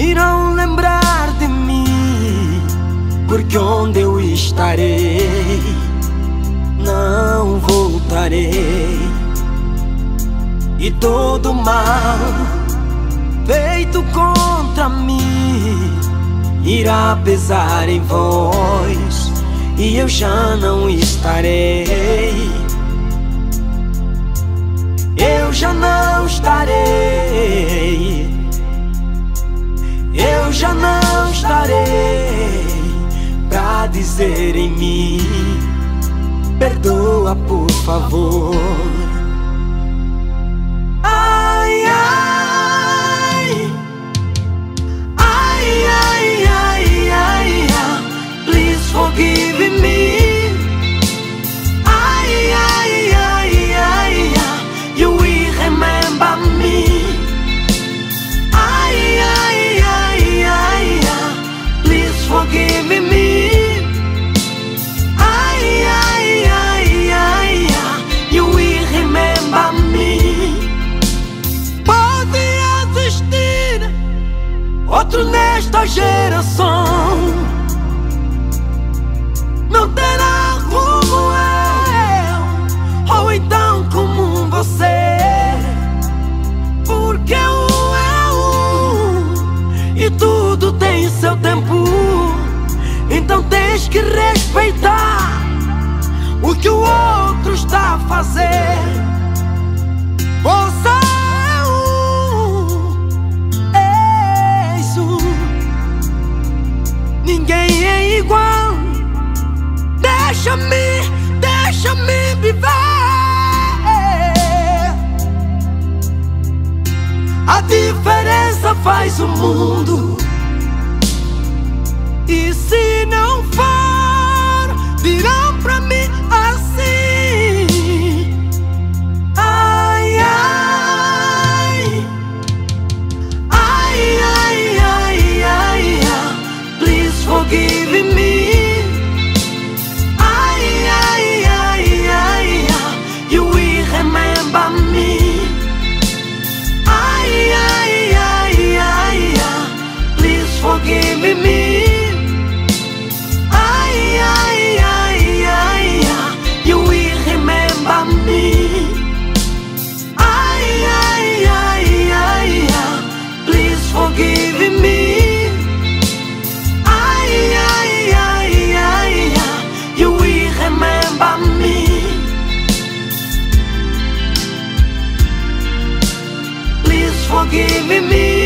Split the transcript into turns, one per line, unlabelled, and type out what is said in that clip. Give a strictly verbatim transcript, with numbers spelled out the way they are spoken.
irão lembrar de mim, porque onde eu estarei, não voltarei. E todo mal feito contra mim irá pesar em voz, e eu já não estarei. Eu já não estarei. Eu já não estarei pra dizer em mim: perdoa, por favor. Ai, ai, ai, ai, ai, ai, ai, please forgive me. Ai, ai, ai, ai, ai, you will remember me. Ai, ai, ai, ai, ai, please forgive me. Ai, ai, ai, ai, ai, you will remember me. Pode existir outro nesta geração, não terá como eu, ou então como você, porque um é um e tudo tem seu tempo. Então tens que respeitar o que o outro está a fazer. Você é um, és um, ninguém é igual. Deixa-me, deixa-me viver. A diferença faz o mundo. E se não for, dirão pra mim assim: ai, ai, ai, ai, ai, ai, ai, please forgive me. Ai, ai, ai, ai, ai, you will remember me. Ai, ai, ai, ai, ai, please forgive me. Forgive me. Ai, ai, ai, ai, ai, you will remember me. Please forgive me.